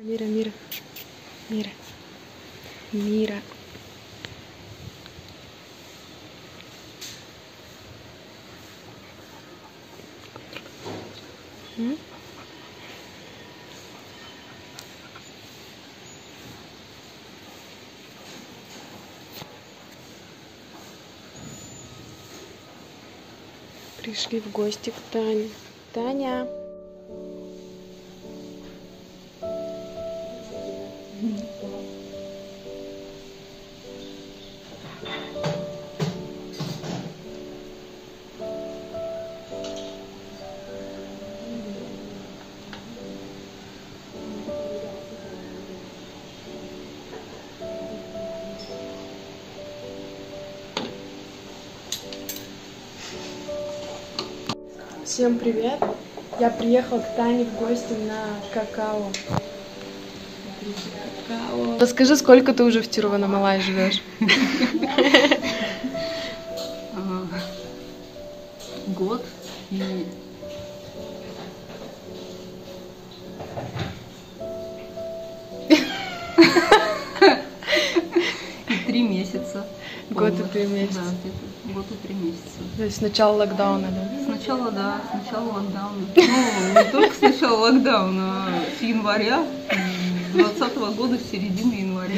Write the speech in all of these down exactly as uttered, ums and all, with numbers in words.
Мира, мира, мира, мира. М? Пришли в гости к Тане. Таня. Всем привет! Я приехала к Тане в гости на какао. Смотрите, какао. Расскажи, сколько ты уже в Тируванамалай живешь? Год и... и три месяца. Год и три месяца. Да, где-то год и три месяца. То есть с начала локдауна, да? Сначала, да, с начала локдауна. Ну, не только с начала локдауна, а с января двадцатого года, с середины января.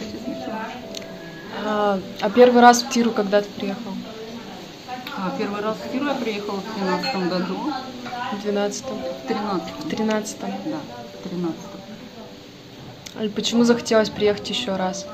А, а первый раз в Тиру когда ты приехал? А, первый раз в Тиру я приехала в тринадцатом году. В двенадцатом? В тринадцатом. В тринадцатом. Да, в тринадцатом. А почему захотелось приехать еще раз?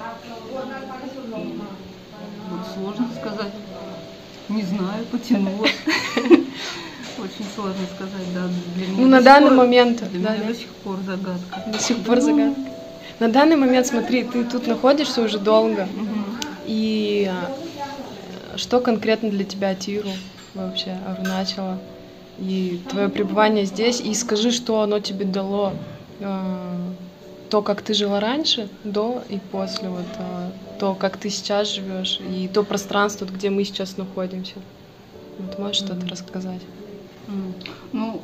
Вот сложно сказать. Не знаю, потянуло. Очень сложно сказать, да. Для меня Ну, на данный пор, момент. Для да, меня да. до сих пор загадка. До сих пор загадка. На данный момент, смотри, ты тут находишься уже долго. Угу. И что конкретно для тебя Тиру вообще, Аруначала? И твое пребывание здесь. И скажи, что оно тебе дало. То, как ты жила раньше, до и после, вот, то, как ты сейчас живешь, и то пространство, где мы сейчас находимся. Вот можешь mm-hmm. что-то рассказать? Mm. Ну,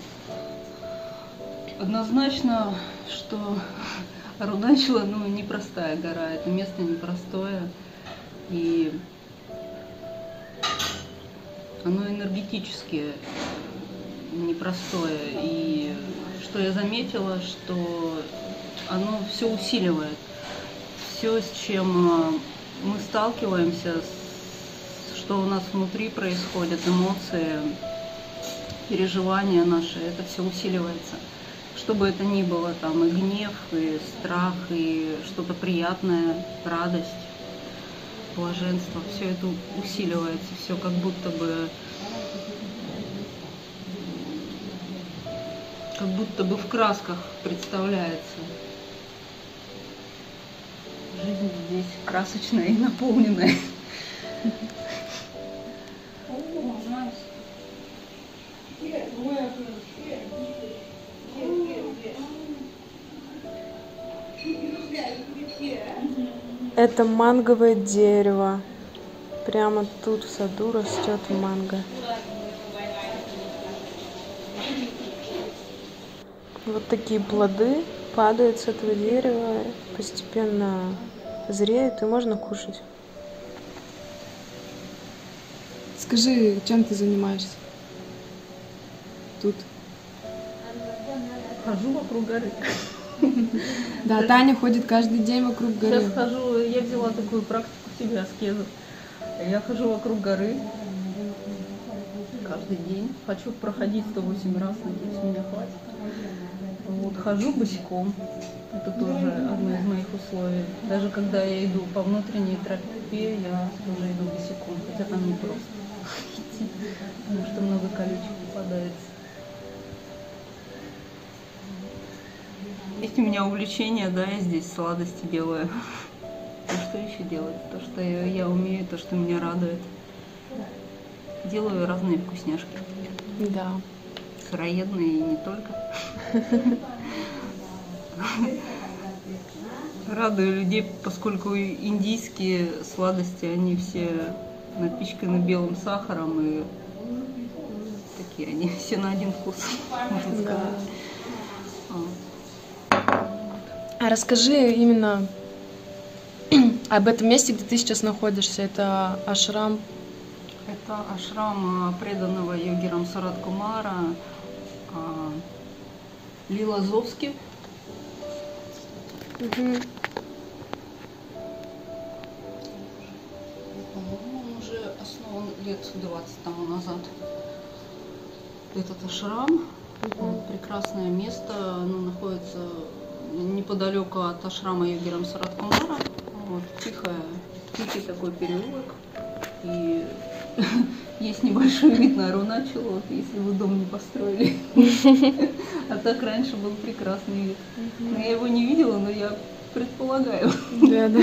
однозначно, что Аруначала, ну, непростая гора, это место непростое, и оно энергетически непростое, и что я заметила, что оно все усиливает. Все, с чем мы сталкиваемся, что у нас внутри происходит, эмоции, переживания наши, это все усиливается. Что бы это ни было, там и гнев, и страх, и что-то приятное, радость, блаженство, все это усиливается, все как будто бы как будто бы в красках представляется. Жизнь здесь красочная и наполненная. Это манговое дерево. Прямо тут в саду растет манго. Вот такие плоды падают с этого дерева, постепенно зреют и можно кушать. Скажи, чем ты занимаешься тут? Хожу вокруг горы. Да, Таня ходит каждый день вокруг горы. Сейчас хожу, я взяла такую практику себе, аскезу. Я хожу вокруг горы каждый день. Хочу проходить сто восемь раз, надеюсь, меня хватит. Вот, хожу босиком. Это тоже одно из моих условий. Даже когда я иду по внутренней тропе, я тоже иду босиком, хотя там не просто идти, потому что много колючек попадается. Есть у меня увлечение, да, я здесь сладости делаю. А что еще делать? То, что я, я умею, то, что меня радует. Делаю разные вкусняшки. Да. Сыроедные и не только. Радую людей, поскольку индийские сладости, они все напичканы белым сахаром, и такие они все на один вкус, можно сказать. Да. А расскажи именно об этом месте, где ты сейчас находишься. Это ашрам. Это ашрам преданного йоги Рамсарат Кумара Лила Зовски. Угу. По-моему, он уже основан лет двадцать тому назад. Этот ашрам. Угу. Прекрасное место. Оно находится неподалеку от ашрама йоги Рамсарат Кумара. Вот, тихая, тихий такой переулок. И есть небольшой вид на Аруначал, вот, если вы дом не построили. А так раньше был прекрасный вид. Но я его не видела, но я предполагаю. Да, да.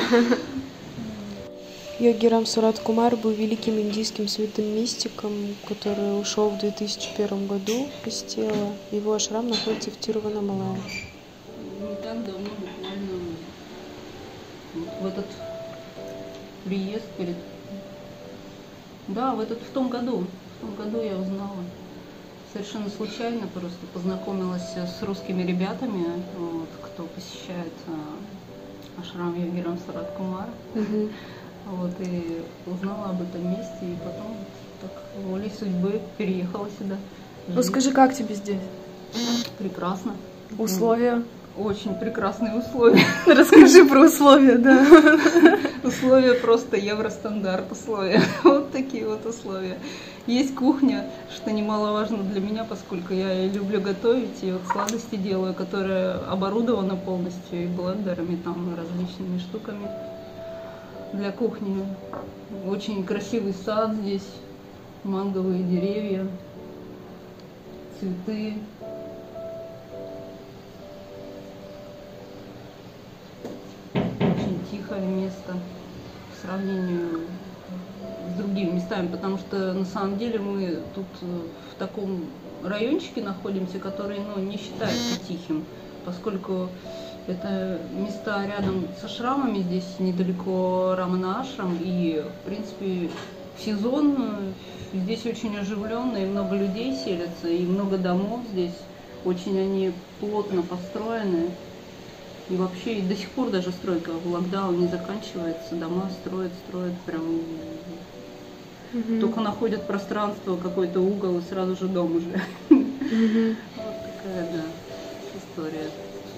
Йоги Рамсарат Кумар был великим индийским святым мистиком, который ушел в две тысячи первом году из тела. Его ашрам находится в Тируванамалае. Не так давно, буквально вот в этот приезд перед... Да, в этот в том году. В том году я узнала. Совершенно случайно просто познакомилась с русскими ребятами, вот, кто посещает а, ашрам йоги Рамсарат Кумара. Угу. Вот, и узнала об этом месте, и потом так волей судьбы переехала сюда. Ну скажи, как тебе здесь? Прекрасно. Условия? Очень прекрасные условия. Расскажи про условия, да. Условия просто евростандарт условия. Вот такие вот условия. Есть кухня, что немаловажно для меня, поскольку я люблю готовить, и вот сладости делаю, которая оборудована полностью и блендерами, там, различными штуками для кухни. Очень красивый сад здесь, манговые деревья, цветы. Очень тихое место в сравнении с другими местами, потому что на самом деле мы тут в таком райончике находимся, который, ну, не считается тихим, поскольку это места рядом с ашрамами, здесь недалеко Рамана Ашрам, и, в принципе, в сезон здесь очень оживленно, и много людей селятся, и много домов здесь, очень они плотно построены. И вообще и до сих пор даже стройка в локдаун не заканчивается, дома строят, строят прям... Mm-hmm. Только находят пространство, какой-то угол, и сразу же дом уже. Mm-hmm. Вот такая, да, история.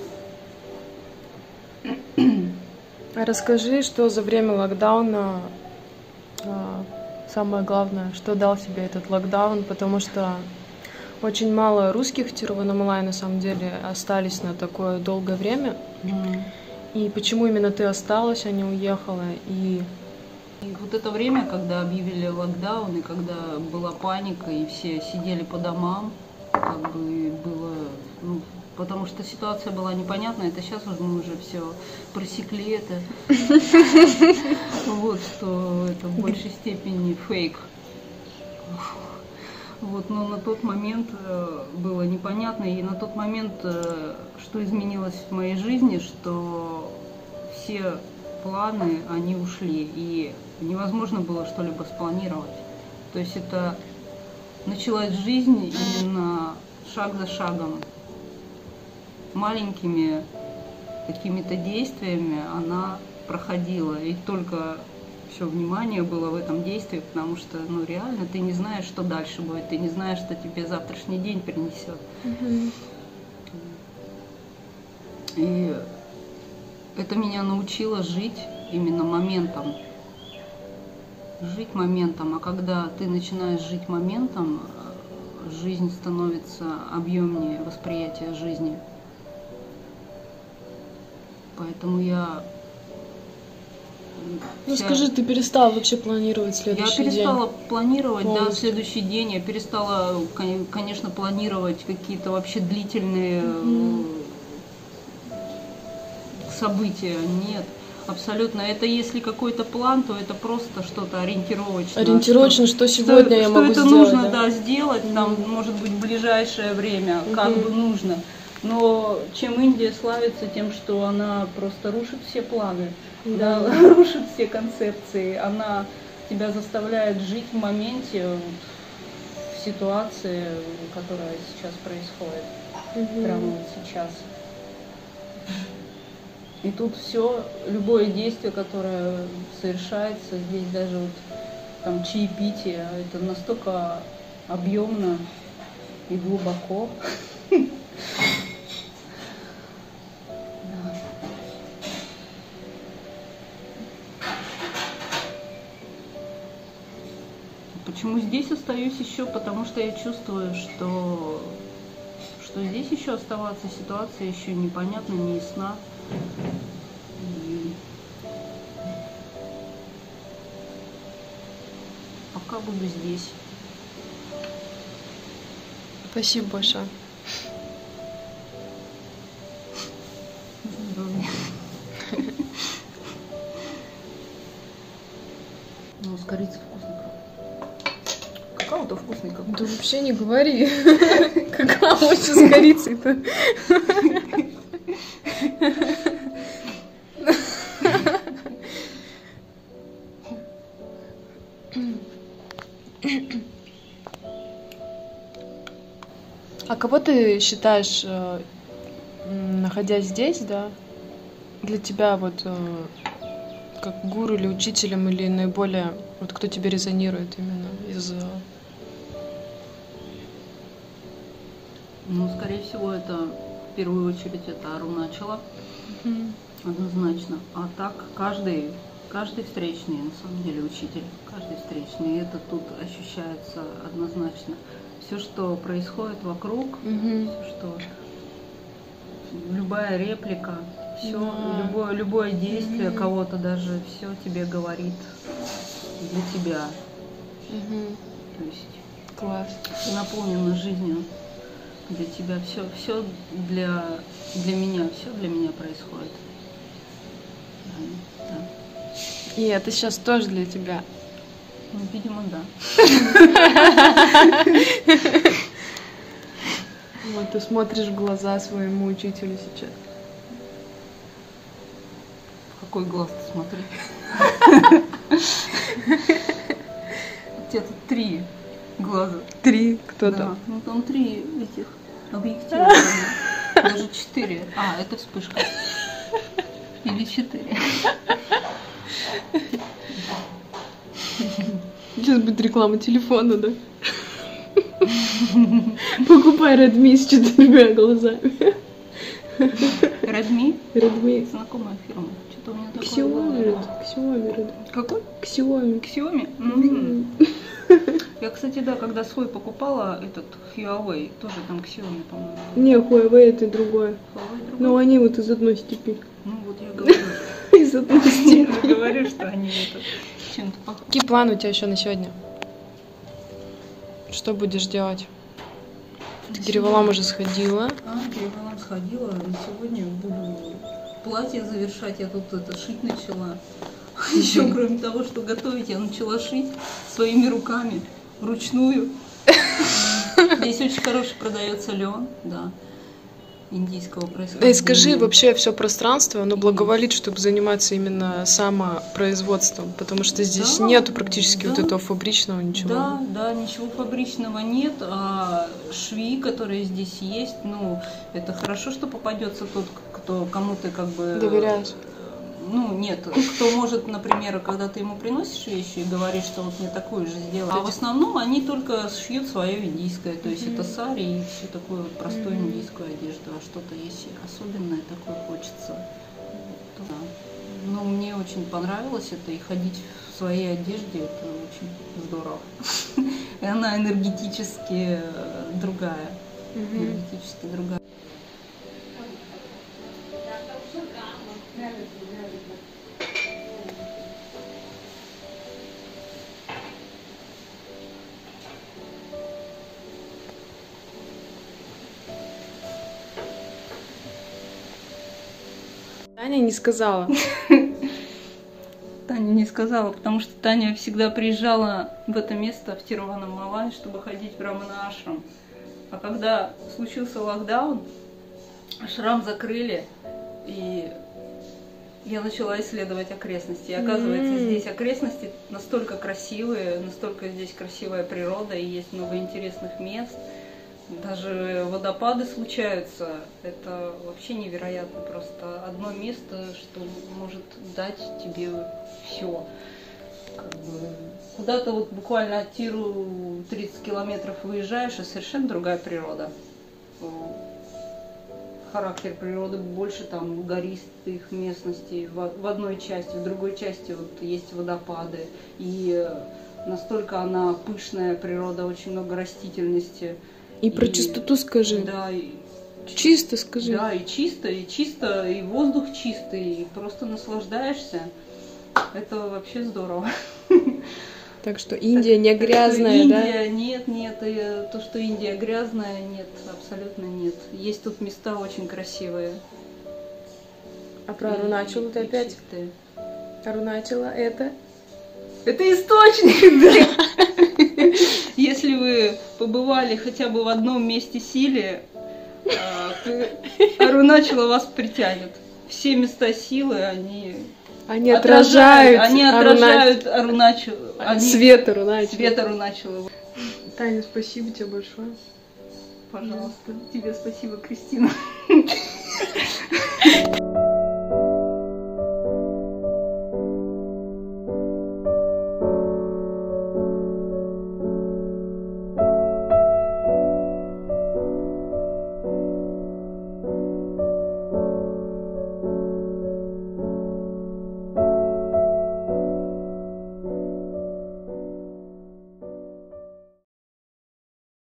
Расскажи, что за время локдауна а, самое главное, что дал себе этот локдаун, потому что очень мало русских в Тируванамалае на самом деле остались на такое долгое время. Mm. И почему именно ты осталась, а не уехала? И... и вот это время, когда объявили локдаун, и когда была паника, и все сидели по домам, как бы было... Ну, потому что ситуация была непонятная, это сейчас уже мы уже все просекли это, вот, что это в большей степени фейк. Вот, но на тот момент было непонятно, и на тот момент, что изменилось в моей жизни, что все планы, они ушли, и невозможно было что-либо спланировать. То есть это началась жизнь именно шаг за шагом. Маленькими какими-то действиями она проходила, и только все внимание было в этом действии, потому что, ну, реально ты не знаешь, что дальше будет, ты не знаешь, что тебе завтрашний день принесет. Mm-hmm. И это меня научило жить именно моментом. Жить моментом, а когда ты начинаешь жить моментом, жизнь становится объемнее, восприятие жизни. Поэтому я... Ну вся... скажи, ты перестала вообще планировать следующий день? Я перестала день. планировать, Полностью. Да, следующий день. Я перестала, конечно, планировать какие-то вообще длительные mm-hmm. события. Нет, абсолютно. Это если какой-то план, то это просто что-то ориентировочное. Ориентировочно, что, что сегодня что, я что могу это сделать. нужно, да, да, сделать, mm-hmm. там, может быть, в ближайшее время, mm-hmm. как бы нужно. Но чем Индия славится тем, что она просто рушит все планы, да. Да, рушит все концепции, она тебя заставляет жить в моменте, в ситуации, которая сейчас происходит, угу. прямо вот сейчас. И тут все, любое действие, которое совершается, здесь даже вот там чаепитие, это настолько объемно и глубоко. Почему здесь остаюсь еще? Потому что я чувствую, что, что здесь еще оставаться, ситуация еще непонятна, не ясна. И пока буду здесь. Спасибо большое. Ну, с корицей вкусно, правда. Какао-то вкусный как. Да вообще не говори. Какао вообще с корицей-то. А кого ты считаешь, э, м, находясь здесь, да, для тебя вот э, как гуру или учителем, или наиболее, вот кто тебе резонирует именно из... э, Ну, скорее всего, это в первую очередь это Аруначала, Мгм. однозначно. А так каждый, каждый встречный, на самом деле, учитель, каждый встречный, и это тут ощущается однозначно. Все, что происходит вокруг, Мгм. все, что любая реплика, все, Да. любое, любое действие Мгм. кого-то даже, все тебе говорит для тебя. Мгм. То есть Класс. ты наполнена жизнью для тебя, все, все для, для меня, все для меня происходит. Да, да. И это сейчас тоже для тебя. Ну, видимо, да. Вот ты смотришь в глаза своему учителю сейчас. В какой глаз ты смотри? У тебя тут три глаза. Три, кто Да, там? ну там три этих объектива. Даже четыре. А, это вспышка. Или четыре. Сейчас будет реклама телефона, да? Покупай Redmi с четырьмя глазами. Redmi? Redmi. Знакомая фирма. Что-то у меня такое Xiaomi, было. Xiaomi, Redmi. Какой? Xiaomi. Xiaomi? Мгм. Я, кстати, да, когда свой покупала, этот Huawei, тоже там Xiaomi, по-моему. Не, Huawei это другое. Huawei другой? Но они вот из одной степи. Ну вот я говорю. Из одной Я степи. говорю, что они это чем-то похожи. Какие планы у тебя еще на сегодня? Что будешь делать? Ты к Гиреволам уже сходила. А, к Гиреволам сходила, но сегодня буду платье завершать, я тут это шить начала. Еще кроме того, что готовить, я начала шить своими руками, вручную. Здесь очень хороший продается лен, да, индийского Да происхождения. и скажи, вообще все пространство, оно благоволит, чтобы заниматься именно самопроизводством, потому что здесь Да, нету практически да. вот этого фабричного ничего. Да, да, ничего фабричного нет, а швеи, которые здесь есть, ну, это хорошо, что попадется тот, кто кому ты как бы... Доверяешь. Ну, нет, кто может, например, когда ты ему приносишь вещи и говоришь, что вот мне такую же сделать. А в основном они только шьют свое индийское, то есть это сари и все такое вот простую индийскую одежду, а что-то если особенное такое хочется. То, да. Ну, мне очень понравилось это, и ходить в своей одежде, это очень здорово. И она энергетически другая, энергетически другая. Таня не сказала. Таня не сказала, потому что Таня всегда приезжала в это место, в Тируванамалай, чтобы ходить в Рамана ашрам. А когда случился локдаун, ашрам закрыли, и я начала исследовать окрестности. И оказывается, М. здесь окрестности настолько красивые, настолько здесь красивая природа, и есть много интересных мест. Даже водопады случаются. Это вообще невероятно. Просто одно место, что может дать тебе все. Как бы куда-то вот буквально от Тиру тридцать километров выезжаешь, и совершенно другая природа. Характер природы больше там гористых местностей в, в одной части, в другой части вот есть водопады. И настолько она пышная природа, очень много растительности. И, и про чистоту скажи. Да, и, чисто скажи. Да, и чисто, и чисто, и воздух чистый, и просто наслаждаешься. Это вообще здорово. Так что Индия так, не грязная, Индия, да? Нет, нет, и то, что Индия грязная, нет, абсолютно нет. Есть тут места очень красивые. А про Аруначалу ты опять? Чистые. Аруначала это? Это источник, да. Если вы побывали хотя бы в одном месте силы, Аруначала вас притянет. Все места силы, они... Они отражают, они отражают Аруначалу. Они... Свет Аруначала. Свет Аруначала. Таня, спасибо тебе большое. Пожалуйста. Тебе спасибо, Кристина.